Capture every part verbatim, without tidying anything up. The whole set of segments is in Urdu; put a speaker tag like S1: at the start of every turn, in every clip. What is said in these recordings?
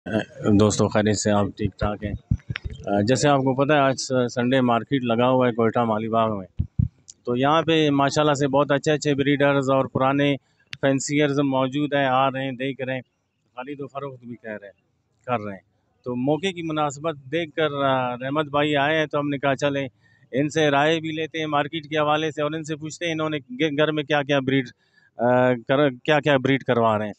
S1: دوستوں خیریت سے آپ ٹھیک ٹھاک ہیں؟ جیسے آپ کو پتہ ہے آج سنڈے مارکیٹ لگا ہوا ہے کوئٹہ مالی باغ میں، تو یہاں پہ ماشاءاللہ سے بہت اچھے اچھے بریڈرز اور پرانے فینسیئرز موجود ہیں، آ رہے ہیں، دیکھ رہے ہیں، خرید و فروخت بھی کہہ رہے ہیں کر رہے ہیں۔ تو موقع کی مناسبت دیکھ کر رحمت بھائی آئے ہیں، تو ہم نے کہا چلیں ان سے رائے بھی لیتے ہیں مارکیٹ کے حوالے سے، اور ان سے پوچھتے ہیں انہوں نے گھر میں کیا کیا بریڈ کیا کیا بریڈ کروا رہے ہیں۔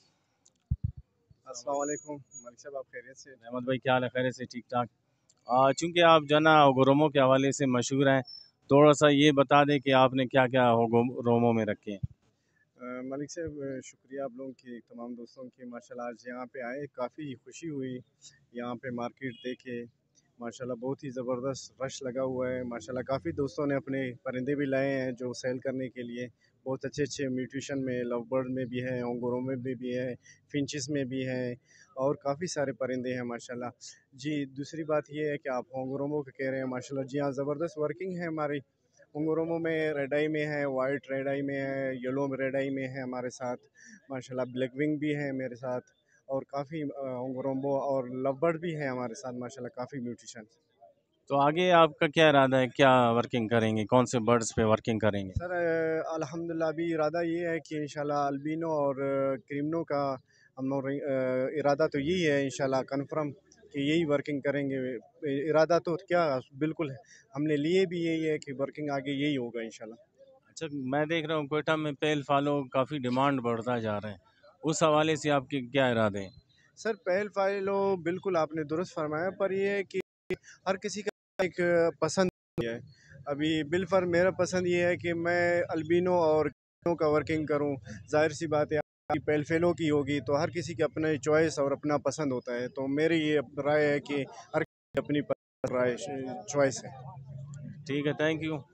S2: السلام علیکم ملک صاحب، آپ خیریت سے؟
S1: رحمت بھائی کیا حال ہے؟ خیریت سے ٹھیک ٹھاک۔ چونکہ آپ جو ہے نا ہوگورومو کے حوالے سے مشہور ہیں، تھوڑا سا یہ بتا دیں کہ آپ نے کیا کیا ہوگورومو میں رکھے ہیں۔
S2: ملک صاحب شکریہ آپ لوگوں کی، تمام دوستوں کی، ماشاءاللہ آج یہاں پہ آئے کافی خوشی ہوئی، یہاں پہ مارکیٹ دیکھے، ماشاءاللہ بہت ہی زبردست رش لگا ہوا ہے، ماشاءاللہ کافی دوستوں نے اپنے پرندے بھی لائے ہیں جو سیل کرنے کے لیے، بہت اچھے اچھے میوٹیشن میں، لو برڈ میں بھی ہیں، ہوگورومو میں بھی ہے، فنچز میں بھی ہیں، اور کافی سارے پرندے ہیں ماشاءاللہ۔ جی دوسری بات یہ ہے کہ آپ ہوگورومو کو کہہ رہے ہیں، ماشاءاللہ جی ہاں زبردست ورکنگ ہے ہماری ہوگورومو میں، ریڈ آئی میں ہے، وائٹ ریڈ آئی میں ہے، یلو ریڈ آئی میں ہے ہمارے ساتھ، ماشاءاللہ بلیک ونگ بھی ہے میرے ساتھ، اور کافی ہوگورومو اور لو برڈ بھی ہے ہمارے ساتھ ماشاءاللہ، کافی میوٹیشن۔
S1: تو آگے آپ کا کیا ارادہ ہے، کیا ورکنگ کریں گے، کون سے برڈز پہ ورکنگ کریں گے؟
S2: سر الحمدللہ ابھی ارادہ یہ ہے کہ انشاءاللہ البینو اور کریمنو کا ہم ارادہ تو یہی ہے انشاءاللہ کنفرم کہ یہی ورکنگ کریں گے، ارادہ تو کیا بالکل ہے، ہم نے لیے بھی یہی ہے کہ ورکنگ آگے یہی ہوگا انشاءاللہ۔
S1: اچھا میں دیکھ رہا ہوں کوئٹہ میں پیل فالو کافی ڈیمانڈ بڑھتا جا رہا ہے، اس حوالے سے آپ کے کیا ارادے ہیں؟
S2: سر پیل فالو بالکل آپ نے درست فرمایا، پر یہ ہے کہ ہر کسی کا ایک پسند ہے، ابھی بالفر میرا پسند یہ ہے کہ میں البینو اور کریمنو کا ورکنگ کروں، ظاہر سی بات ہے پیل فیلو کی ہوگی تو ہر کسی کے اپنے چوائس اور اپنا پسند ہوتا ہے، تو میری یہ رائے ہے کہ ہر کسی کی اپنی رائے چوائس ہے۔
S1: ٹھیک ہے، تھینک یو۔